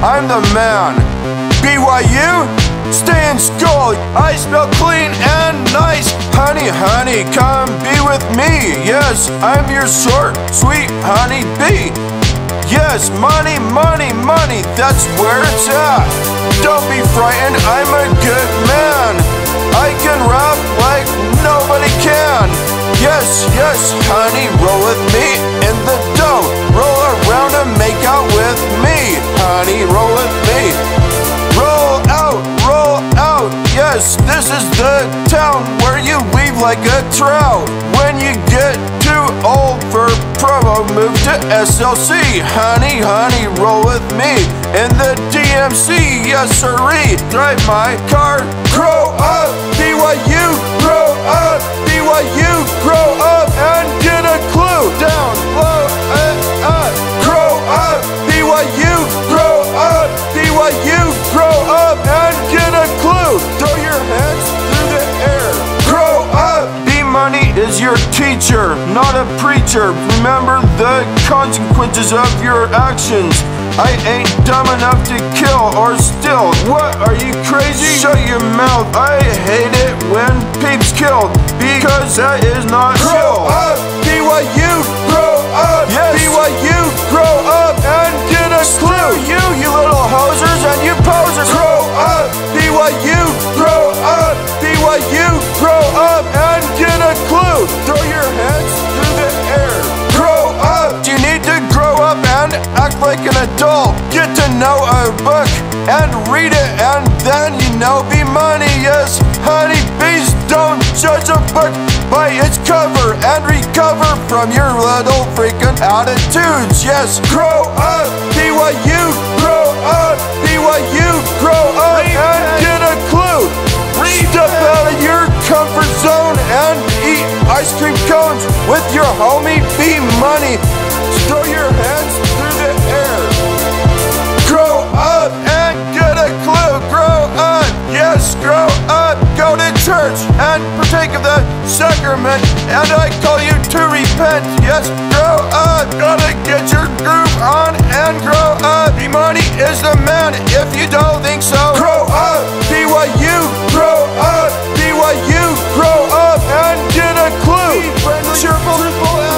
I'm the man. BYU, stay in school. I spell clean and nice. Honey, honey, come be with me. Yes, I'm your short, sweet honey bee. Yes, money, money, money, that's where it's at. Don't be frightened, I'm a good man. I can rap like nobody can. Yes, yes, honey, roll with me in the dough. Roll around and make out with me. Honey, roll with me. Roll out, yes, this is the town where you leave like a trout. When you get too old for promo, move to SLC. Honey, honey, roll with me in the DMC, yes sirree. Drive my car, grow up, BYU, grow up, BYU, grow up and get a clue. Down low, grow up, BYU, grow up, BYU, grow up and get a clue. Throw your hands through the air. Grow up. B-Money is your teacher, not a preacher. Remember the consequences of your actions. I ain't dumb enough to kill or steal. What, are you crazy? Shut your mouth. I hate it when peeps killed, because that is not chill. Grow up, BYU, grow up. Yes. BYU, grow up and get a clue. You little hosers and you posers. Grow up, BYU, grow up, BYU, grow up and get a clue. Throw your hands through the air. Grow up. You need to grow up and act like an adult. Get to know a book and read it, and then you know B-Money. Yes, honey bees, don't judge a book by its cover and recover from your little freaking attitudes. Yes, grow up, BYU, grow up, BYU, grow up and get a clue. Step out of your comfort zone and eat ice cream cones with your homie B-Money. Throw your hands through the air. Grow up and get a clue. Grow up, yes, grow up. Go to church and partake of the sacrament, and I call you to repent. Yes, grow up. Gotta get your groove on and grow up. B-Money is the man if you don't think so. Grow up, BYU, grow up, BYU, grow up and get a clue. Cheerful,